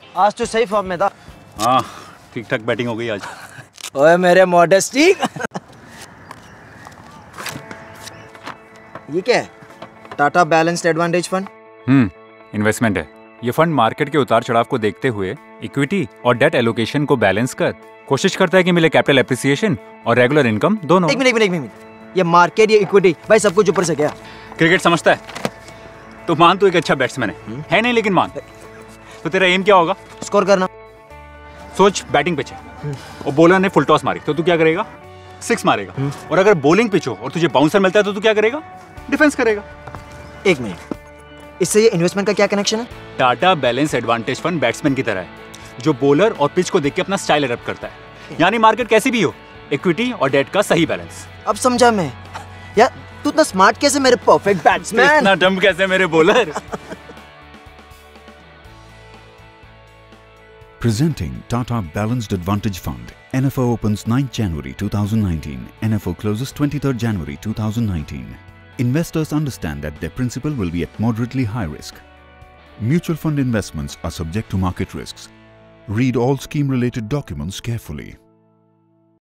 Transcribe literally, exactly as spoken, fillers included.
आज तो सही फॉर्म में था। हाँ, ठीक ठाक बैटिंग हो गई आज। ओए मेरे मॉडेस्टी। ये क्या है? Tata balanced advantage fund. हम्म इन्वेस्टमेंट है। ये फंड मार्केट के उतार चढ़ाव को देखते हुए इक्विटी और डेट एलोकेशन को बैलेंस कर कोशिश करता है कि मिले कैपिटल एप्रिसिएशन और रेगुलर इनकम दोनों। एक मिनट एक मिनट एक मिनट, ये मार्केट, ये इक्विटी, भाई सब कुछ ऊपर से क्या? क्रिकेट समझता है तो मान तू एक अच्छा बैट्समैन है, है नहीं लेकिन मान। तो तेरा एम क्या होगा? स्कोर करना। सोच बैटिंग पिच है और बॉलर ने फुल टॉस मारी तो तू क्या करेगा? सिक्स मारेगा। और अगर बॉलिंग पिच हो और तुझे बाउंसर मिलता है तो तू क्या करेगा? डिफेंस करेगा। एक मिनट, इससे ये इन्वेस्टमेंट का क्या कनेक्शन है? Tata balance advantage fund batsman की तरह है जो बॉलर और पिच को देख के अपना स्टाइल अडॉप्ट करता है। यानी मार्केट कैसी भी हो, इक्विटी और डेट का सही बैलेंस। अब समझा मैं। यार तू इतना स्मार्ट कैसे मेरे परफेक्ट बैट्समैन? इतना डम कैसे मेरे bowler? Presenting Tata Balanced Advantage Fund. N F O opens ninth January two thousand nineteen. N F O closes twenty-third January two thousand nineteen. Investors understand that their principal will be at moderately high risk. Mutual fund investments are subject to market risks. Read all scheme-related documents carefully.